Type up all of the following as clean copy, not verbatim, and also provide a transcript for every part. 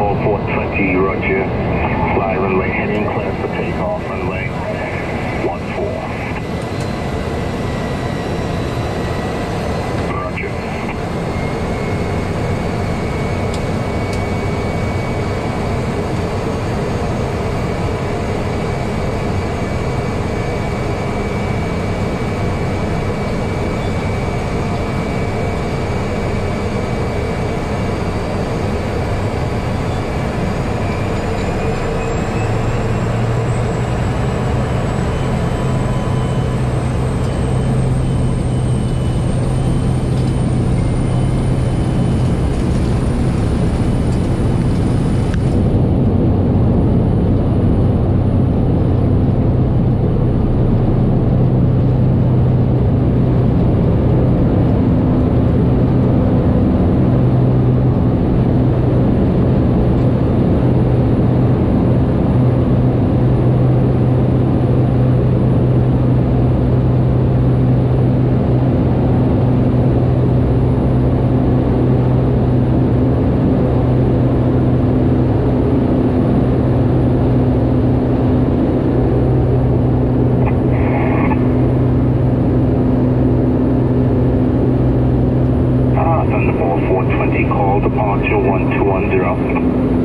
Thunderball 420, roger. Fly runway heading clear for takeoff, runway 14. Roger. Thunderball 420, call departure 1210.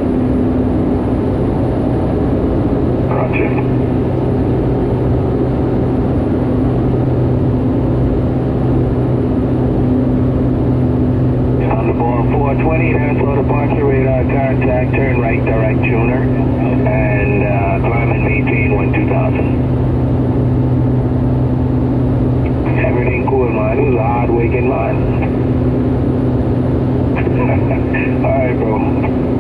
Roger. Thunderball 420, Nassau departure radar contact, turn right, direct tuner, and climb and maintain 12000. Everything cool, man. This is a hard weekend, man. Alright, bro.